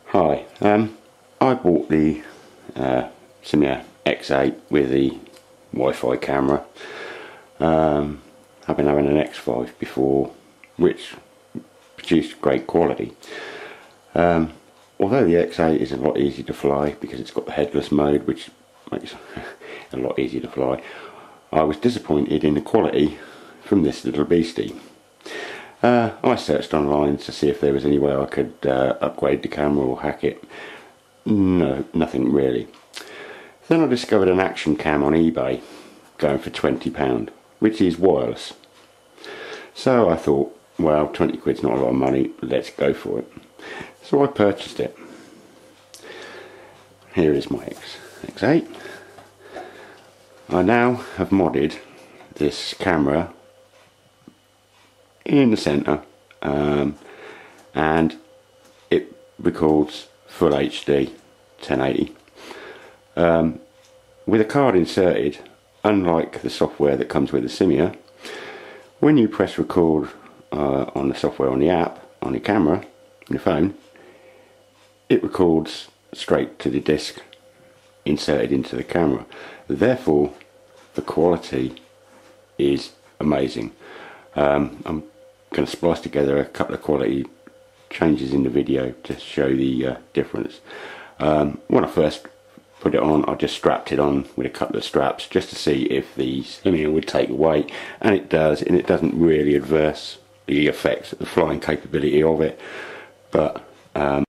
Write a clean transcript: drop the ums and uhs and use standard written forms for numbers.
Hi, I bought the Syma X8 with the Wi-Fi camera. I've been having an X5 before, which produced great quality. Although the X8 is a lot easier to fly because it's got the headless mode, which makes it a lot easier to fly, I was disappointed in the quality from this little beastie. I searched online to see if there was any way I could upgrade the camera or hack it. No, nothing really. Then I discovered an action cam on eBay going for £20, which is wireless. So I thought, well, 20 quid's not a lot of money, let's go for it. So I purchased it. Here is my X8. I now have modded this camera in the centre, and it records full HD 1080 with a card inserted. Unlike the software that comes with the Syma, when you press record on the software on the app on your camera on your phone, it records straight to the disc inserted into the camera. Therefore the quality is amazing. I'm going to splice together a couple of quality changes in the video to show the difference. When I first put it on, I just strapped it on with a couple of straps just to see if the Syma would take weight, and it does, and it doesn't really adversely affect the flying capability of it. But